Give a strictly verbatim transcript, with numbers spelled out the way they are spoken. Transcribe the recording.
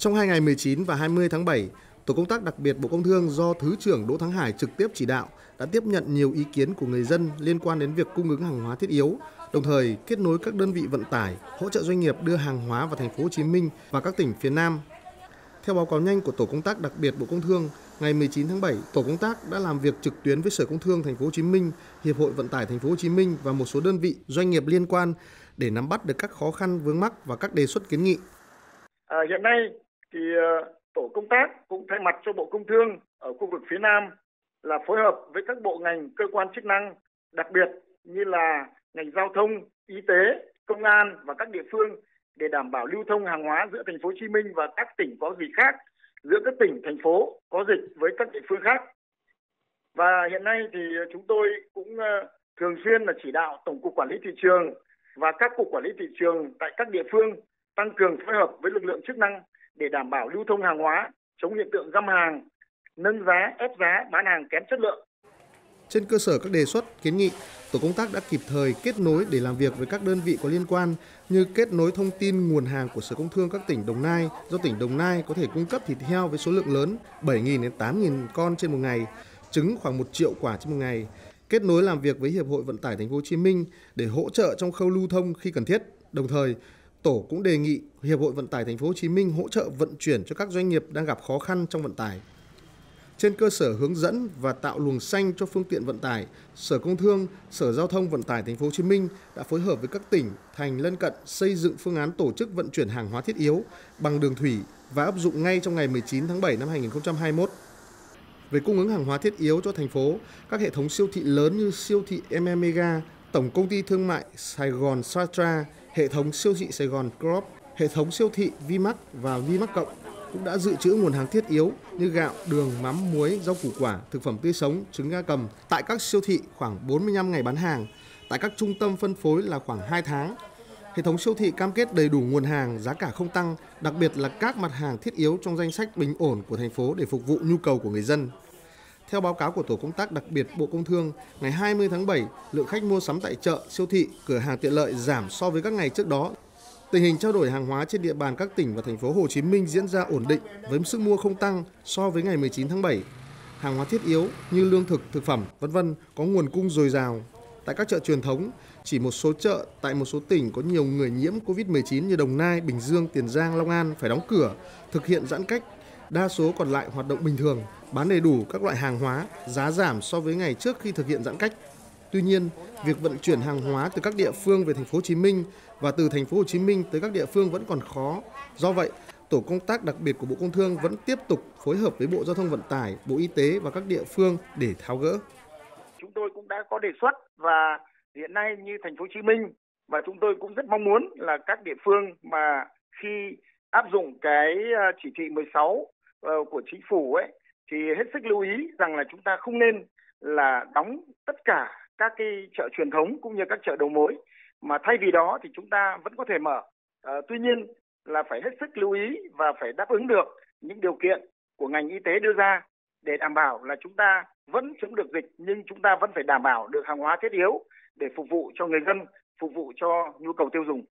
Trong hai ngày mười chín và hai mươi tháng bảy, Tổ công tác đặc biệt Bộ Công Thương do Thứ trưởng Đỗ Thắng Hải trực tiếp chỉ đạo đã tiếp nhận nhiều ý kiến của người dân liên quan đến việc cung ứng hàng hóa thiết yếu, đồng thời kết nối các đơn vị vận tải, hỗ trợ doanh nghiệp đưa hàng hóa vào thành phố Hồ Chí Minh và các tỉnh phía Nam. Theo báo cáo nhanh của Tổ công tác đặc biệt Bộ Công Thương, ngày mười chín tháng bảy, tổ công tác đã làm việc trực tuyến với Sở Công Thương thành phố Hồ Chí Minh, Hiệp hội Vận tải thành phố Hồ Chí Minh và một số đơn vị doanh nghiệp liên quan để nắm bắt được các khó khăn vướng mắc và các đề xuất kiến nghị. À, hiện nay thì tổ công tác cũng thay mặt cho Bộ Công Thương ở khu vực phía Nam là phối hợp với các bộ ngành, cơ quan chức năng, đặc biệt như là ngành giao thông, y tế, công an và các địa phương để đảm bảo lưu thông hàng hóa giữa thành phố Hồ Chí Minh và các tỉnh có dịch khác, giữa các tỉnh thành phố có dịch với các địa phương khác. Và hiện nay thì chúng tôi cũng thường xuyên là chỉ đạo Tổng cục Quản lý thị trường và các cục quản lý thị trường tại các địa phương tăng cường phối hợp với lực lượng chức năng để đảm bảo lưu thông hàng hóa, chống hiện tượng găm hàng, nâng giá, ép giá, bán hàng kém chất lượng. Trên cơ sở các đề xuất, kiến nghị, tổ công tác đã kịp thời kết nối để làm việc với các đơn vị có liên quan như kết nối thông tin nguồn hàng của Sở Công Thương các tỉnh Đồng Nai, do tỉnh Đồng Nai có thể cung cấp thịt heo với số lượng lớn bảy nghìn đến tám nghìn con trên một ngày, trứng khoảng một triệu quả trên một ngày. Kết nối làm việc với Hiệp hội Vận tải thành phố Hồ Chí Minh để hỗ trợ trong khâu lưu thông khi cần thiết. Đồng thời, tổ cũng đề nghị Hiệp hội Vận tải thành phố Hồ Chí Minh hỗ trợ vận chuyển cho các doanh nghiệp đang gặp khó khăn trong vận tải. Trên cơ sở hướng dẫn và tạo luồng xanh cho phương tiện vận tải, Sở Công Thương, Sở Giao thông Vận tải thành phố Hồ Chí Minh đã phối hợp với các tỉnh, thành lân cận xây dựng phương án tổ chức vận chuyển hàng hóa thiết yếu bằng đường thủy và áp dụng ngay trong ngày mười chín tháng bảy năm hai nghìn không trăm hai mươi mốt. Về cung ứng hàng hóa thiết yếu cho thành phố, các hệ thống siêu thị lớn như siêu thị em em Mega, Tổng công ty thương mại Sài Gòn Satra, hệ thống siêu thị Sài Gòn Co-op, hệ thống siêu thị Vimax và Vimax Cộng cũng đã dự trữ nguồn hàng thiết yếu như gạo, đường, mắm, muối, rau củ quả, thực phẩm tươi sống, trứng gia cầm. Tại các siêu thị khoảng bốn mươi lăm ngày bán hàng, tại các trung tâm phân phối là khoảng hai tháng. Hệ thống siêu thị cam kết đầy đủ nguồn hàng, giá cả không tăng, đặc biệt là các mặt hàng thiết yếu trong danh sách bình ổn của thành phố để phục vụ nhu cầu của người dân. Theo báo cáo của Tổ công tác đặc biệt Bộ Công Thương, ngày hai mươi tháng bảy, lượng khách mua sắm tại chợ, siêu thị, cửa hàng tiện lợi giảm so với các ngày trước đó. Tình hình trao đổi hàng hóa trên địa bàn các tỉnh và thành phố Hồ Chí Minh diễn ra ổn định với sức mua không tăng so với ngày mười chín tháng bảy. Hàng hóa thiết yếu như lương thực, thực phẩm, vân vân có nguồn cung dồi dào. Tại các chợ truyền thống, chỉ một số chợ tại một số tỉnh có nhiều người nhiễm covid mười chín như Đồng Nai, Bình Dương, Tiền Giang, Long An phải đóng cửa, thực hiện giãn cách. Đa số còn lại hoạt động bình thường, bán đầy đủ các loại hàng hóa, giá giảm so với ngày trước khi thực hiện giãn cách. Tuy nhiên, việc vận chuyển hàng hóa từ các địa phương về thành phố Hồ Chí Minh và từ thành phố Hồ Chí Minh tới các địa phương vẫn còn khó. Do vậy, tổ công tác đặc biệt của Bộ Công Thương vẫn tiếp tục phối hợp với Bộ Giao thông Vận tải, Bộ Y tế và các địa phương để tháo gỡ. Chúng tôi cũng đã có đề xuất và hiện nay như thành phố Hồ Chí Minh và chúng tôi cũng rất mong muốn là các địa phương mà khi áp dụng cái chỉ thị mười sáu của chính phủ ấy thì hết sức lưu ý rằng là chúng ta không nên là đóng tất cả các cái chợ truyền thống cũng như các chợ đầu mối, mà thay vì đó thì chúng ta vẫn có thể mở. À, tuy nhiên là phải hết sức lưu ý và phải đáp ứng được những điều kiện của ngành y tế đưa ra để đảm bảo là chúng ta vẫn chống được dịch nhưng chúng ta vẫn phải đảm bảo được hàng hóa thiết yếu để phục vụ cho người dân, phục vụ cho nhu cầu tiêu dùng.